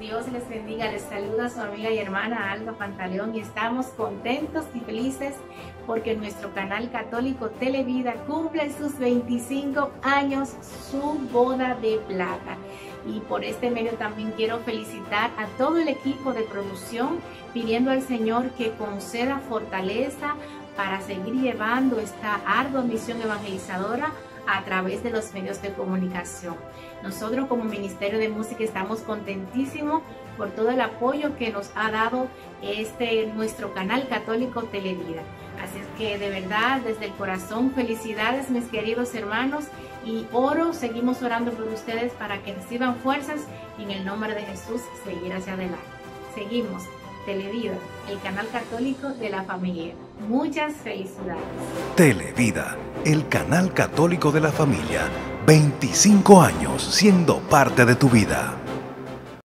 Dios les bendiga. Les saluda su amiga y hermana Alba Pantaleón y estamos contentos y felices porque nuestro canal católico Televida cumple sus 25 años, su boda de plata. Y por este medio también quiero felicitar a todo el equipo de producción, pidiendo al Señor que conceda fortaleza para seguir llevando esta ardua misión evangelizadora a través de los medios de comunicación. Nosotros como Ministerio de Música estamos contentísimos por todo el apoyo que nos ha dado nuestro canal católico Televida. Así es que de verdad, desde el corazón, felicidades mis queridos hermanos, y seguimos orando por ustedes para que reciban fuerzas y en el nombre de Jesús seguir hacia adelante. Seguimos, Televida, el canal católico de la familia. Muchas felicidades. Televida, el canal católico de la familia. 25 años siendo parte de tu vida.